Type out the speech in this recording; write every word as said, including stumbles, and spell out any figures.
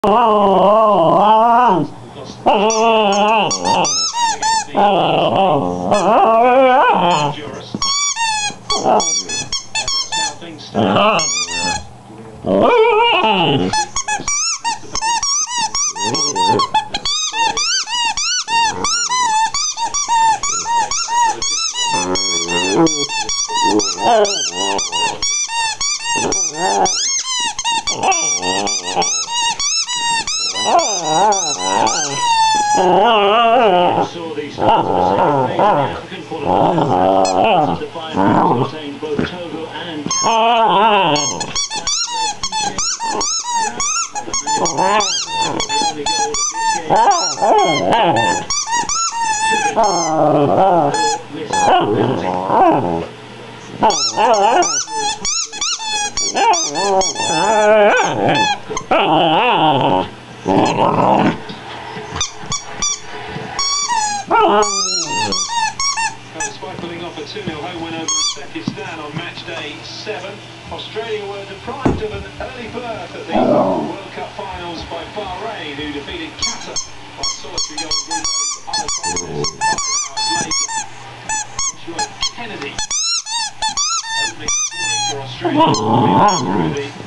Saw these sports for the second phase of the African qualifiers to find who obtained both Togo and Despite pulling off a two nil home win over Uzbekistan on match day seven, Australia were deprived of an early berth at the World Cup finals by Bahrain, who defeated Qatar by solitary goal in Group A's other contest five hours later. Joshua Kennedy opening scoring for Australia through the